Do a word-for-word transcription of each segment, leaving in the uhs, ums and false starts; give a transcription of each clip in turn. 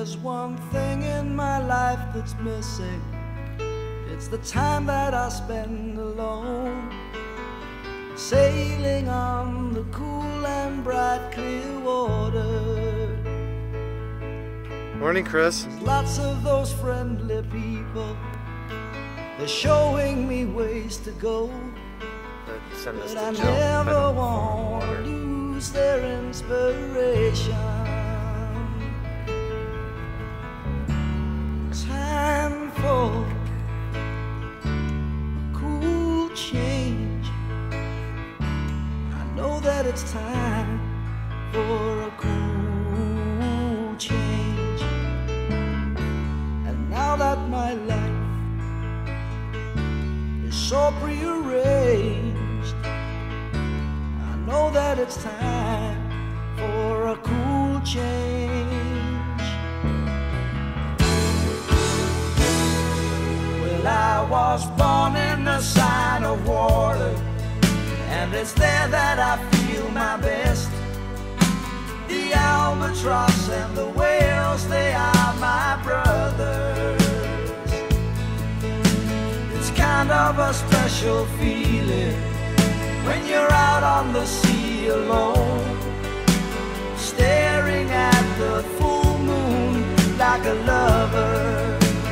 there's one thing in my life that's missing, it's the time that I spend alone, sailing on the cool and bright clear water. Morning, Chris. There's lots of those friendly people, they're showing me ways to go, Send this but to I Joe. never want to lose their inspiration. Time for a cool change. I know that it's time for a cool change. And now that my life is so prearranged, I know that it's time for a cool change. Well, I was born in the sign of water, and it's there that I feel my best. The albatross and the whales, they are my brothers. It's kind of a special feeling when you're out on the sea alone, staring at the full moon like a lover.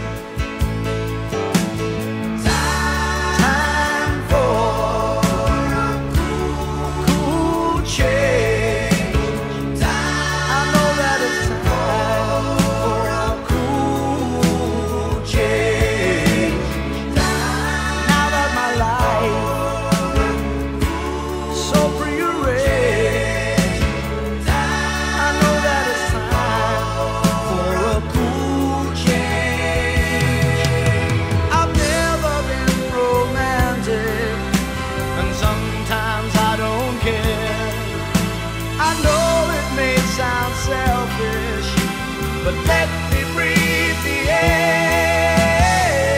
Selfish, but let me breathe the air.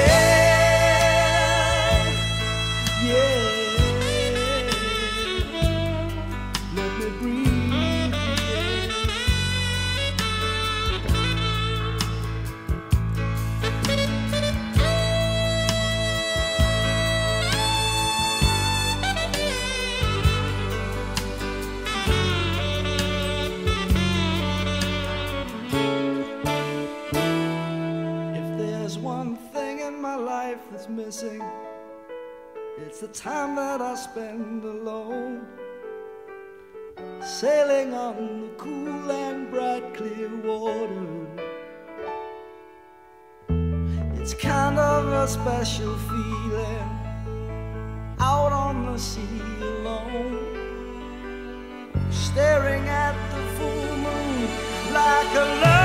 Yeah, let me breathe one thing in my life that's missing, it's the time that I spend alone, sailing on the cool and bright clear water. It's kind of a special feeling out on the sea alone, staring at the full moon like a love.